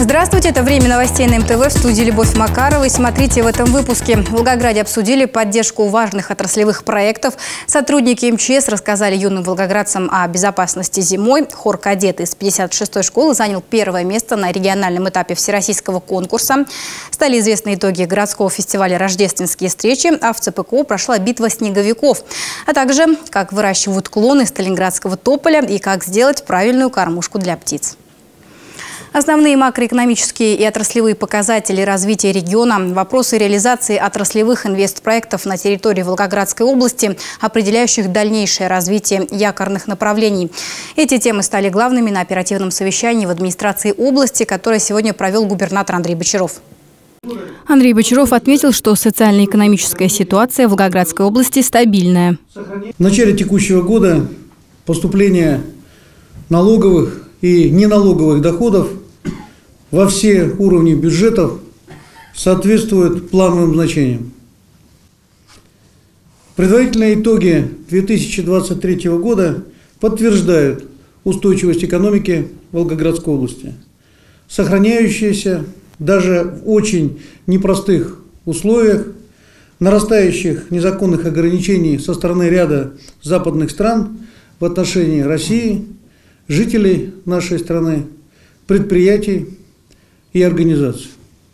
Здравствуйте, это «Время новостей» на МТВ, в студии Любовь Макарова. И смотрите в этом выпуске. В Волгограде обсудили поддержку важных отраслевых проектов. Сотрудники МЧС рассказали юным волгоградцам о безопасности зимой. Хор «Кадеты» из 56-й школы занял первое место на региональном этапе всероссийского конкурса. Стали известны итоги городского фестиваля «Рождественские встречи», а в ЦПКО прошла битва снеговиков. А также, как выращивают клоны сталинградского тополя и как сделать правильную кормушку для птиц. Основные макроэкономические и отраслевые показатели развития региона, вопросы реализации отраслевых инвестпроектов на территории Волгоградской области, определяющих дальнейшее развитие якорных направлений. Эти темы стали главными на оперативном совещании в администрации области, которое сегодня провел губернатор Андрей Бочаров. Андрей Бочаров отметил, что социально-экономическая ситуация в Волгоградской области стабильная. В начале текущего года поступление налоговых и неналоговых доходов во все уровни бюджетов соответствуют плановым значениям. Предварительные итоги 2023 года подтверждают устойчивость экономики Волгоградской области, сохраняющаяся даже в очень непростых условиях нарастающих незаконных ограничений со стороны ряда западных стран в отношении России, жителей нашей страны, предприятий и организаций.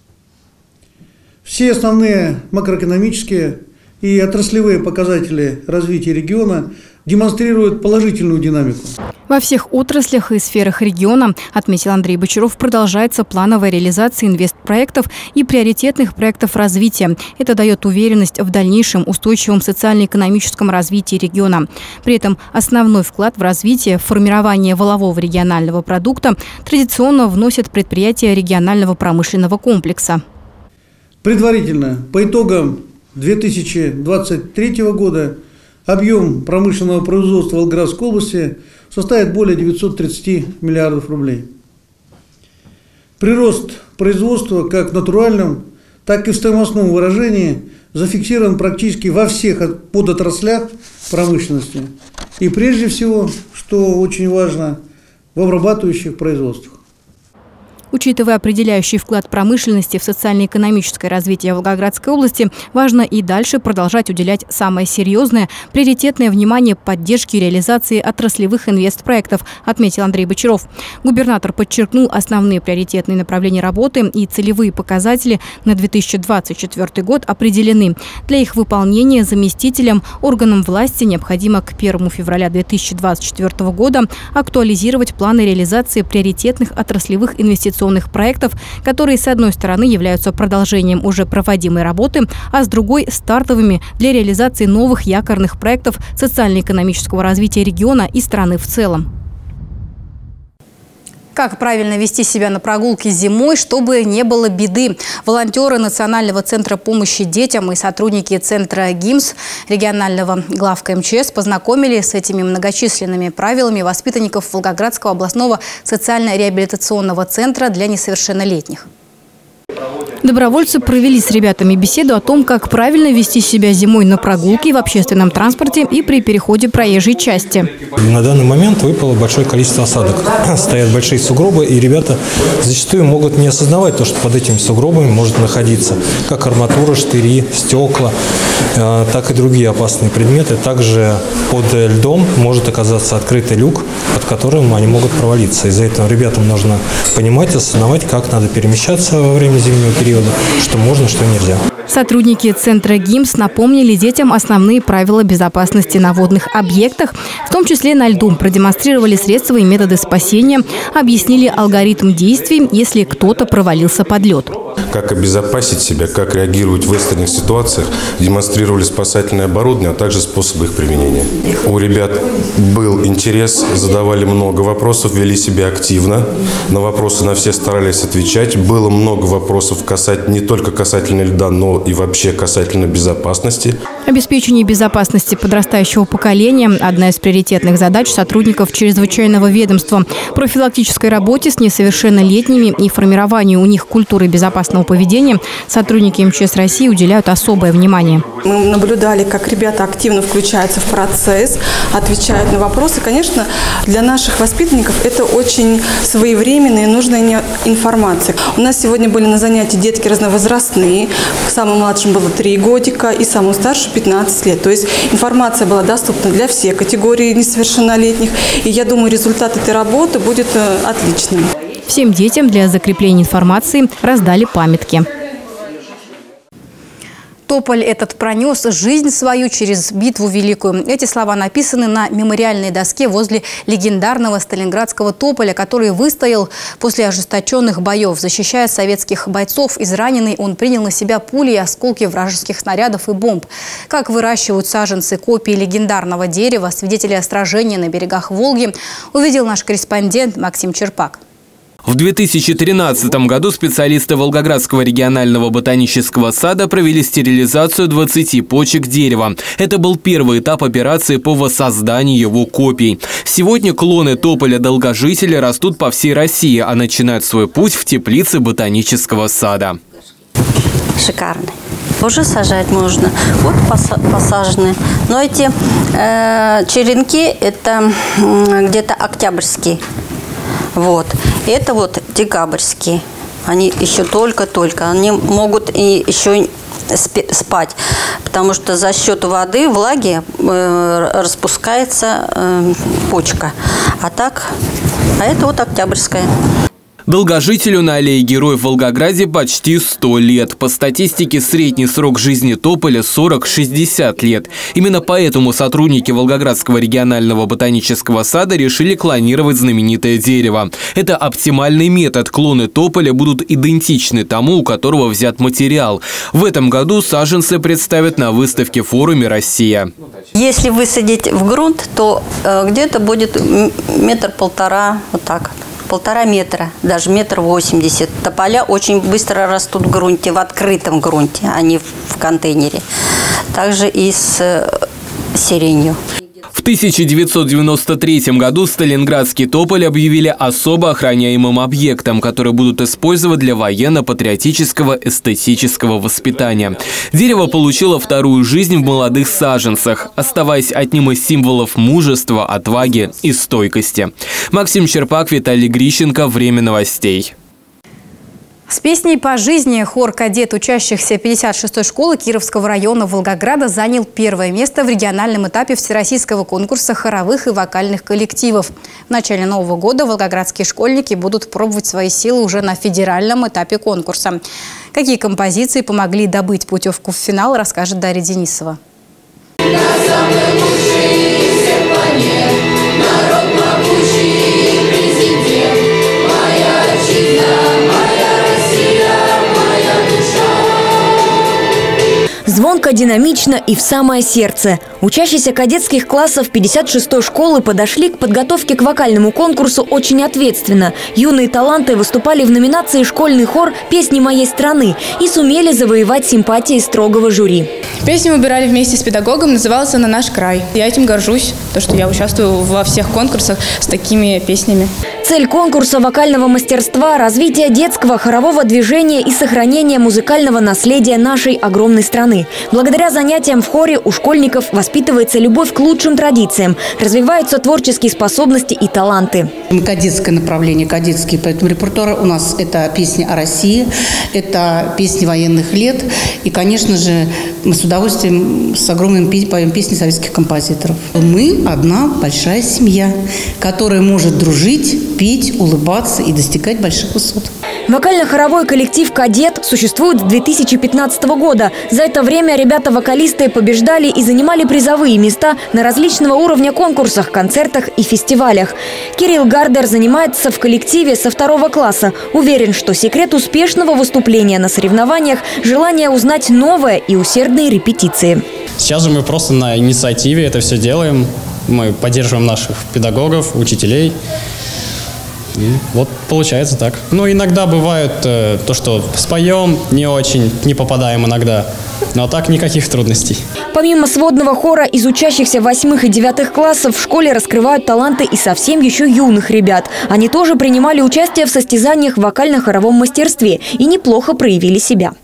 Все основные макроэкономические и отраслевые показатели развития региона демонстрируют положительную динамику. Во всех отраслях и сферах региона, отметил Андрей Бочаров, продолжается плановая реализация инвестпроектов и приоритетных проектов развития. Это дает уверенность в дальнейшем устойчивом социально-экономическом развитии региона. При этом основной вклад в развитие, в формирование валового регионального продукта традиционно вносят предприятия регионального промышленного комплекса. Предварительно, по итогам 2023 года, объем промышленного производства Волгоградской области составит более 930 миллиардов рублей. Прирост производства как в натуральном, так и в стоимостном выражении зафиксирован практически во всех подотраслях промышленности. И прежде всего, что очень важно, в обрабатывающих производствах. Учитывая определяющий вклад промышленности в социально-экономическое развитие Волгоградской области, важно и дальше продолжать уделять самое серьезное, приоритетное внимание поддержке и реализации отраслевых инвестпроектов, отметил Андрей Бочаров. Губернатор подчеркнул основные приоритетные направления работы и целевые показатели на 2024 год определены. Для их выполнения заместителям органам власти необходимо к 1 февраля 2024 года актуализировать планы реализации приоритетных отраслевых инвестиционных проектов, которые, с одной стороны, являются продолжением уже проводимой работы, а с другой – стартовыми для реализации новых якорных проектов социально-экономического развития региона и страны в целом. Как правильно вести себя на прогулке зимой, чтобы не было беды? Волонтеры Национального центра помощи детям и сотрудники Центра ГИМС регионального главка МЧС познакомили с этими многочисленными правилами воспитанников Волгоградского областного социально-реабилитационного центра для несовершеннолетних. Добровольцы провели с ребятами беседу о том, как правильно вести себя зимой на прогулке, в общественном транспорте и при переходе проезжей части. На данный момент выпало большое количество осадок. Стоят большие сугробы, и ребята зачастую могут не осознавать то, что под этими сугробами может находиться как арматура, штыри, стекла, так и другие опасные предметы. Также под льдом может оказаться открытый люк, под которым они могут провалиться. Из-за этого ребятам нужно понимать, осознавать, как надо перемещаться во время зимнего периода, что можно, что нельзя. Сотрудники Центра ГИМС напомнили детям основные правила безопасности на водных объектах, в том числе на льду, продемонстрировали средства и методы спасения, объяснили алгоритм действий, если кто-то провалился под лед. Как обезопасить себя, как реагировать в экстренных ситуациях, демонстрировали спасательное оборудование, а также способы их применения. У ребят был интерес, задавали много вопросов, вели себя активно. На вопросы на все старались отвечать. Было много вопросов не только касательно льда, но и вообще касательно безопасности. Обеспечение безопасности подрастающего поколения – одна из приоритетных задач сотрудников чрезвычайного ведомства. Профилактической работе с несовершеннолетними и формированию у них культуры безопасности безопасного поведения сотрудники МЧС России уделяют особое внимание. Мы наблюдали, как ребята активно включаются в процесс, отвечают на вопросы. Конечно, для наших воспитанников это очень своевременная и нужная информация. У нас сегодня были на занятии детки разновозрастные. Самым младшим было 3 годика и самому старшему 15 лет. То есть информация была доступна для всех категорий несовершеннолетних. И я думаю, результат этой работы будет отличным. Всем детям для закрепления информации раздали памятки. Тополь этот пронес жизнь свою через битву великую. Эти слова написаны на мемориальной доске возле легендарного сталинградского тополя, который выстоял после ожесточенных боев. Защищая советских бойцов, израненный он принял на себя пули и осколки вражеских снарядов и бомб. Как выращивают саженцы копии легендарного дерева, свидетели сражения на берегах Волги, увидел наш корреспондент Максим Черпак. В 2013 году специалисты Волгоградского регионального ботанического сада провели стерилизацию 20 почек дерева. Это был первый этап операции по воссозданию его копий. Сегодня клоны тополя-долгожителя растут по всей России, а начинают свой путь в теплице ботанического сада. Шикарный. Уже сажать можно. Вот посажены. Но эти черенки – это где-то октябрьские. Вот. Это вот декабрьские. Они еще только-только. Они могут и еще спать, потому что за счет воды, влаги распускается почка. А это вот октябрьская. Долгожителю на аллее Героев в Волгограде почти 100 лет. По статистике, средний срок жизни тополя 40-60 лет. Именно поэтому сотрудники Волгоградского регионального ботанического сада решили клонировать знаменитое дерево. Это оптимальный метод. Клоны тополя будут идентичны тому, у которого взят материал. В этом году саженцы представят на выставке в форуме «Россия». Если высадить в грунт, то где-то будет 1–1,5 метра, вот так. 1,5 метра, даже 1,80 м. Тополя очень быстро растут в грунте, в открытом грунте, а не в контейнере. Также и с сиренью. В 1993 году сталинградский тополь объявили особо охраняемым объектом, который будут использовать для военно-патриотического эстетического воспитания. Дерево получило вторую жизнь в молодых саженцах, оставаясь одним из символов мужества, отваги и стойкости. Максим Черпак, Виталий Грищенко. Время новостей. С песней по жизни хор «Кадет» учащихся 56-й школы Кировского района Волгограда занял первое место в региональном этапе всероссийского конкурса хоровых и вокальных коллективов. В начале Нового года волгоградские школьники будут пробовать свои силы уже на федеральном этапе конкурса. Какие композиции помогли добыть путевку в финал, расскажет Дарья Денисова. Звонко, динамично и в самое сердце. Учащиеся кадетских классов 56-й школы подошли к подготовке к вокальному конкурсу очень ответственно. Юные таланты выступали в номинации «Школьный хор. Песни моей страны» и сумели завоевать симпатии строгого жюри. Песню выбирали вместе с педагогом, называлась она «Наш край». Я этим горжусь, то, что я участвую во всех конкурсах с такими песнями. Цель конкурса вокального мастерства – развитие детского хорового движения и сохранение музыкального наследия нашей огромной страны. Благодаря занятиям в хоре у школьников воспитывается любовь к лучшим традициям, развиваются творческие способности и таланты. Кадетское направление, кадетский, поэтому репертуар у нас – это песни о России, это песни военных лет. И, конечно же, мы с удовольствием, с огромным поем песни советских композиторов. Мы одна большая семья, которая может дружить, петь, улыбаться и достигать больших высот. Вокально-хоровой коллектив «Кадет» существует с 2015 года. За это время ребята-вокалисты побеждали и занимали призовые места на различного уровня конкурсах, концертах и фестивалях. Кирилл Гардер занимается в коллективе со 2 класса. Уверен, что секрет успешного выступления на соревнованиях – желание узнать новое и усердные репетиции. Сейчас же мы просто на инициативе это все делаем. Мы поддерживаем наших педагогов, учителей. И вот получается так. Ну, иногда бывает то, что споем не очень, не попадаем иногда. Но так никаких трудностей. Помимо сводного хора из учащихся 8 и 9 классов в школе раскрывают таланты и совсем еще юных ребят. Они тоже принимали участие в состязаниях в вокально-хоровом мастерстве и неплохо проявили себя.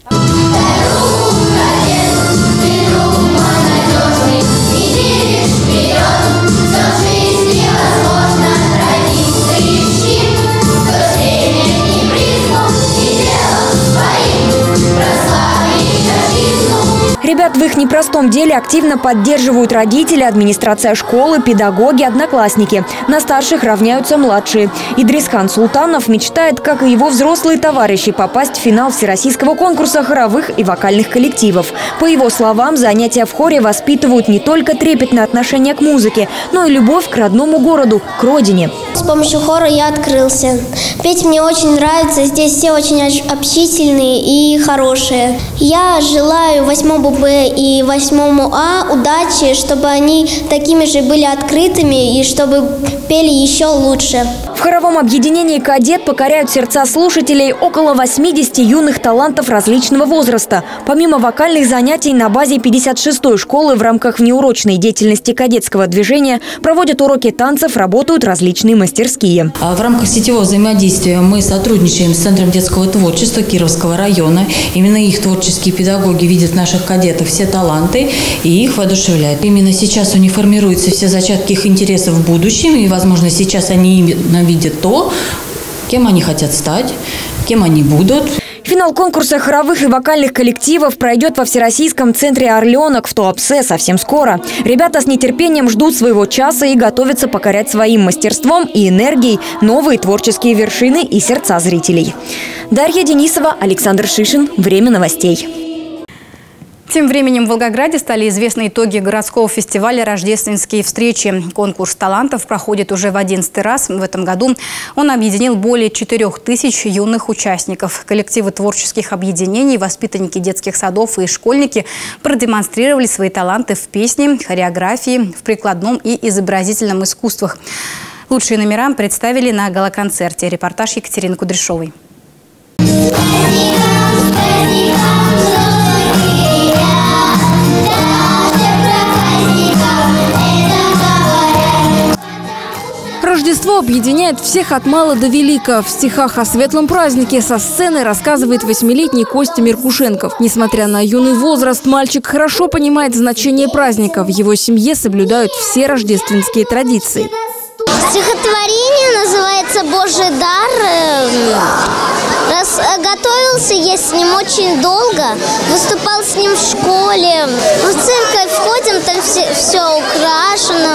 Ребят в их непростом деле активно поддерживают родители, администрация школы, педагоги, одноклассники. На старших равняются младшие. Идрисхан Султанов мечтает, как и его взрослые товарищи, попасть в финал всероссийского конкурса хоровых и вокальных коллективов. По его словам, занятия в хоре воспитывают не только трепетное отношение к музыке, но и любовь к родному городу, к родине. С помощью хора я открылся. Петь мне очень нравится, здесь все очень общительные и хорошие. Я желаю 8 Б и 8 А удачи, чтобы они такими же были открытыми и чтобы пели еще лучше. В хоровом объединении «Кадет» покоряют сердца слушателей около 80 юных талантов различного возраста. Помимо вокальных занятий на базе 56-й школы в рамках внеурочной деятельности кадетского движения проводят уроки танцев, работают различные мастерские. В рамках сетевого взаимодействия мы сотрудничаем с Центром детского творчества Кировского района. Именно их творческие педагоги видят в наших кадетах все таланты и их воодушевляют. Именно сейчас у них формируются все зачатки их интересов в будущем, и, возможно, сейчас они именно видят то, кем они хотят стать, кем они будут. Финал конкурса хоровых и вокальных коллективов пройдет во Всероссийском центре «Орленок» в Туапсе совсем скоро. Ребята с нетерпением ждут своего часа и готовятся покорять своим мастерством и энергией новые творческие вершины и сердца зрителей. Дарья Денисова, Александр Шишин. Время новостей. Тем временем в Волгограде стали известны итоги городского фестиваля «Рождественские встречи». Конкурс талантов проходит уже в 11-й раз. В этом году он объединил более 4000 юных участников. Коллективы творческих объединений, воспитанники детских садов и школьники продемонстрировали свои таланты в песне, хореографии, в прикладном и изобразительном искусствах. Лучшие номера представили на гала-концерте. Репортаж Екатерины Кудряшовой. Рождество объединяет всех от мала до велика. В стихах о светлом празднике со сцены рассказывает 8-летний Костя Меркушенков. Несмотря на юный возраст, мальчик хорошо понимает значение праздника. В его семье соблюдают все рождественские традиции. Стихотворение называется «Божий дар». Готовился я с ним очень долго, выступал с ним в школе. В церковь входим, там все украшено.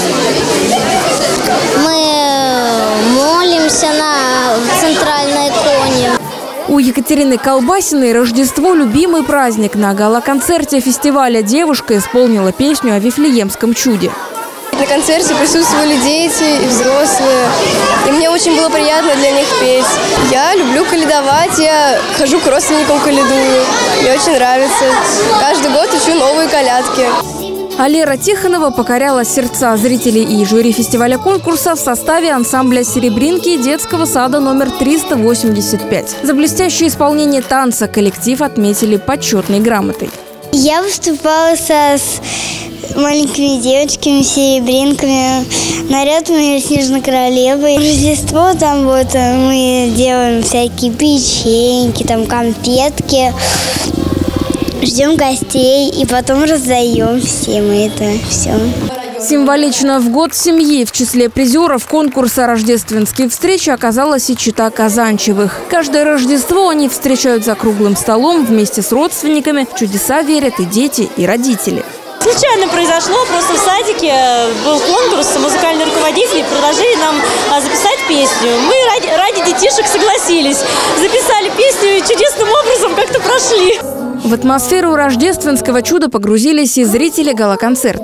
Мы молимся на центральной иконе. У Екатерины Колбасиной Рождество – любимый праздник. На гала-концерте фестиваля девушка исполнила песню о Вифлеемском чуде. На концерте присутствовали дети и взрослые, и мне очень было приятно для них петь. Я люблю каледовать, я хожу к родственникам каледую, мне очень нравится. Каждый год учу новые колядки. А Лера Тихонова покоряла сердца зрителей и жюри фестиваля-конкурса в составе ансамбля «Серебринки» детского сада номер 385. За блестящее исполнение танца коллектив отметили почетной грамотой. Я выступала с маленькими девочками, серебринками. Наряд у меня снежной королевой. Рождество там вот мы делаем всякие печеньки, там конфетки. Ждем гостей и потом раздаем всем это все. Символично в год семьи в числе призеров конкурса «Рождественские встречи» оказалась и чета Казанчевых. Каждое Рождество они встречают за круглым столом вместе с родственниками. В чудеса верят и дети, и родители. Случайно произошло, просто в садике был конкурс, музыкальные руководители предложили нам записать песню. Мы ради детишек согласились, записали песню и чудесным образом как-то прошли. В атмосферу рождественского чуда погрузились и зрители гала-концерта.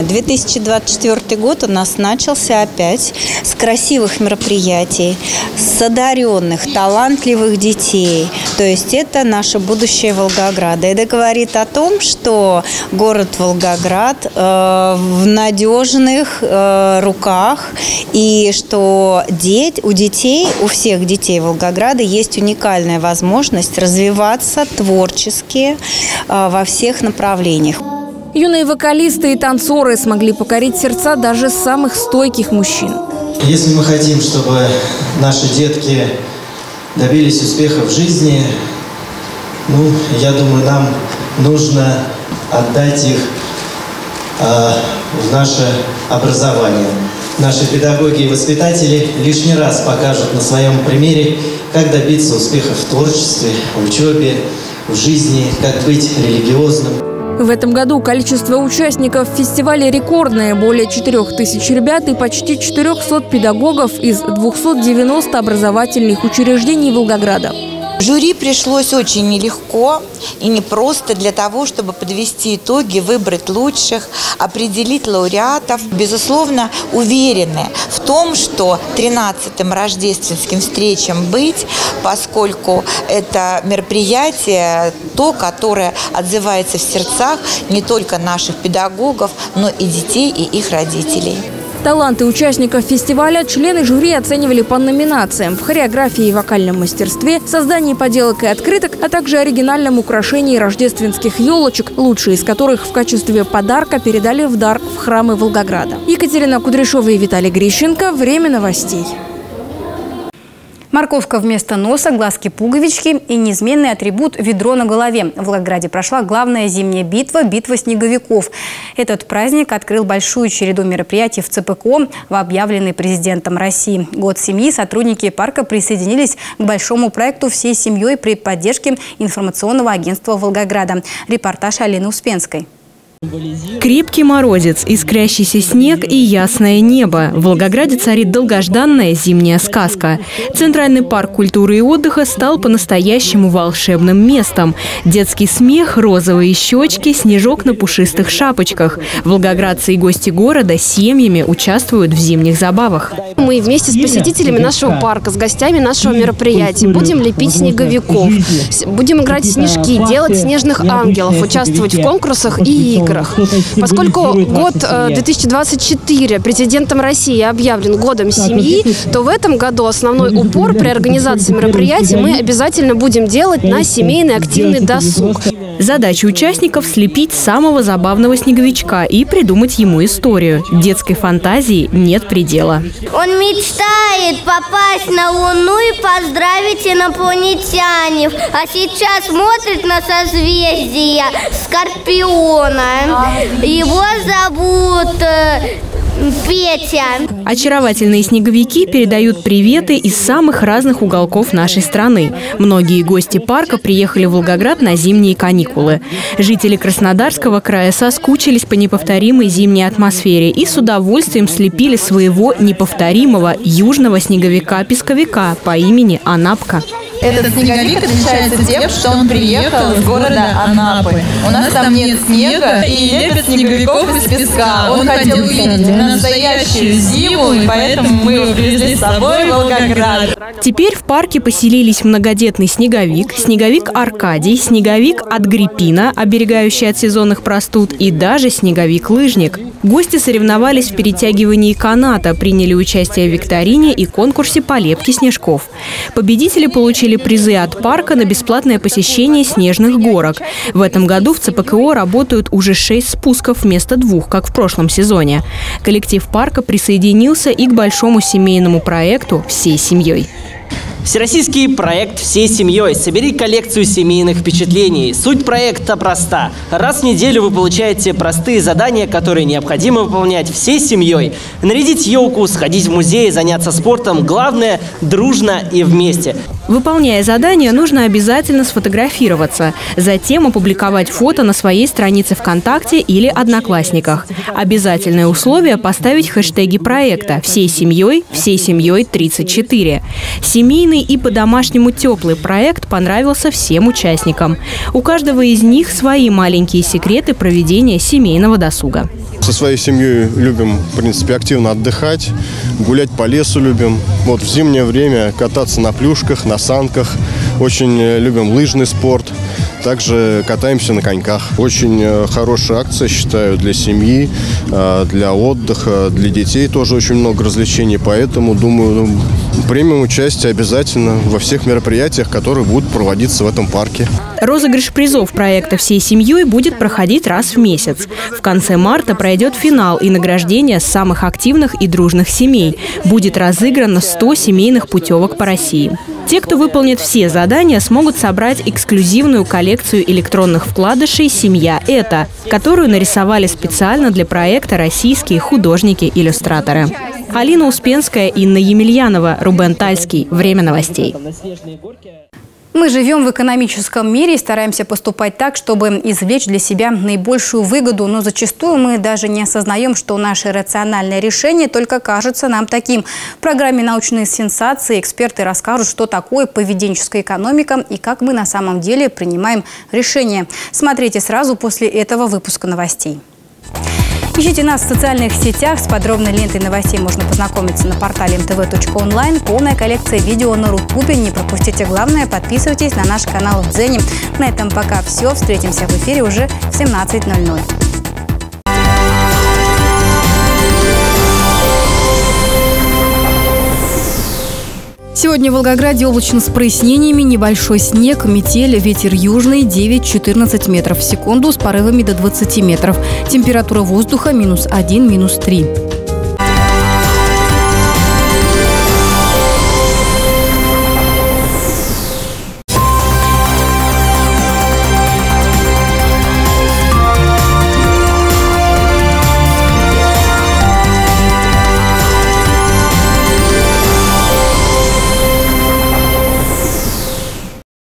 2024 год у нас начался опять с красивых мероприятий, с одаренных, талантливых детей. То есть это наше будущее Волгограда. Это говорит о том, что город Волгоград в надежных руках, и что у всех детей Волгограда есть уникальная возможность развиваться творчески во всех направлениях. Юные вокалисты и танцоры смогли покорить сердца даже самых стойких мужчин. Если мы хотим, чтобы наши детки добились успеха в жизни, я думаю, нам нужно отдать их в наше образование. Наши педагоги и воспитатели лишний раз покажут на своем примере, как добиться успеха в творчестве, в учебе, в жизни, как быть религиозным. В этом году количество участников фестиваля рекордное – более 4000 ребят и почти 400 педагогов из 290 образовательных учреждений Волгограда. Жюри пришлось очень нелегко и непросто для того, чтобы подвести итоги, выбрать лучших, определить лауреатов. Безусловно, уверены в том, что 13-м рождественским встречам быть, поскольку это мероприятие, которое отзывается в сердцах не только наших педагогов, но и детей и их родителей. Таланты участников фестиваля члены жюри оценивали по номинациям: в хореографии и вокальном мастерстве, создании поделок и открыток, а также оригинальном украшении рождественских елочек, лучшие из которых в качестве подарка передали в дар в храмы Волгограда. Екатерина Кудряшова и Виталий Грищенко. Время новостей. Морковка вместо носа, глазки-пуговички и неизменный атрибут – ведро на голове. В Волгограде прошла главная зимняя битва – битва снеговиков. Этот праздник открыл большую череду мероприятий в ЦПКО, объявленный президентом России. Год семьи сотрудники парка присоединились к большому проекту всей семьей при поддержке информационного агентства Волгограда. Репортаж Алины Успенской. Крепкий морозец, искрящийся снег и ясное небо. В Волгограде царит долгожданная зимняя сказка. Центральный парк культуры и отдыха стал по-настоящему волшебным местом. Детский смех, розовые щечки, снежок на пушистых шапочках. Волгоградцы и гости города семьями участвуют в зимних забавах. Мы вместе с посетителями нашего парка, с гостями нашего мероприятия будем лепить снеговиков, будем играть в снежки, делать снежных ангелов, участвовать в конкурсах и играх. Поскольку год 2024 президентом России объявлен годом семьи, то в этом году основной упор при организации мероприятий мы обязательно будем делать на семейный активный досуг. Задача участников – слепить самого забавного снеговичка и придумать ему историю. Детской фантазии нет предела. Он мечтает попасть на Луну и поздравить инопланетян. А сейчас смотрит на созвездие Скорпиона. Его зовут Петя. Очаровательные снеговики передают приветы из самых разных уголков нашей страны. Многие гости парка приехали в Волгоград на зимние каникулы. Жители Краснодарского края соскучились по неповторимой зимней атмосфере и с удовольствием слепили своего неповторимого южного снеговика-песковика по имени Анапка. Этот снеговик отличается тем, что он приехал из города Анапы. У нас там нет снега и лепят снеговиков из песка. Он хотел увидеть настоящую зиму, и поэтому мы его привезли с собой в Волгоград. Теперь в парке поселились многодетный снеговик, снеговик Аркадий, снеговик Агриппина, оберегающий от сезонных простуд, и даже снеговик-лыжник. Гости соревновались в перетягивании каната, приняли участие в викторине и конкурсе по лепке снежков. Победители получили призы от парка на бесплатное посещение снежных горок. В этом году в ЦПКО работают уже 6 спусков вместо 2, как в прошлом сезоне. Коллектив парка присоединился и к большому семейному проекту «Всей семьей». Всероссийский проект «Всей семьей». Собери коллекцию семейных впечатлений. Суть проекта проста. Раз в неделю вы получаете простые задания, которые необходимо выполнять всей семьей. Нарядить елку, сходить в музей, заняться спортом. Главное – дружно и вместе. Выполняя задание, нужно обязательно сфотографироваться. Затем опубликовать фото на своей странице ВКонтакте или Одноклассниках. Обязательное условие – поставить хэштеги проекта «Всей семьей», «Всей семьей 34». Семейный и по-домашнему теплый проект понравился всем участникам. У каждого из них свои маленькие секреты проведения семейного досуга. Со своей семьей любим, в принципе, активно отдыхать, гулять по лесу любим. Вот в зимнее время кататься на плюшках, на санках. Очень любим лыжный спорт. Также катаемся на коньках. Очень хорошая акция, считаю, для семьи, для отдыха, для детей тоже очень много развлечений. Поэтому, думаю, примем участие обязательно во всех мероприятиях, которые будут проводиться в этом парке. Розыгрыш призов проекта «Всей семьей» будет проходить раз в месяц. В конце марта пройдет финал и награждение самых активных и дружных семей. Будет разыграно 100 семейных путевок по России. Те, кто выполнит все задания, смогут собрать эксклюзивную коллекцию электронных вкладышей «Семья – это», которую нарисовали специально для проекта российские художники-иллюстраторы. Алина Успенская, Инна Емельянова, Рубен Тальский. Время новостей. Мы живем в экономическом мире и стараемся поступать так, чтобы извлечь для себя наибольшую выгоду. Но зачастую мы даже не осознаем, что наше рациональное решение только кажется нам таким. В программе «Научные сенсации» эксперты расскажут, что такое поведенческая экономика и как мы на самом деле принимаем решения. Смотрите сразу после этого выпуска новостей. Ищите нас в социальных сетях. С подробной лентой новостей можно познакомиться на портале mtv.online. Полная коллекция видео на Рутубе. Не пропустите главное, подписывайтесь на наш канал в Дзене. На этом пока все. Встретимся в эфире уже в 17:00. Сегодня в Волгограде облачно с прояснениями, небольшой снег, метель, ветер южный 9-14 метров в секунду с порывами до 20 метров. Температура воздуха -1, -3.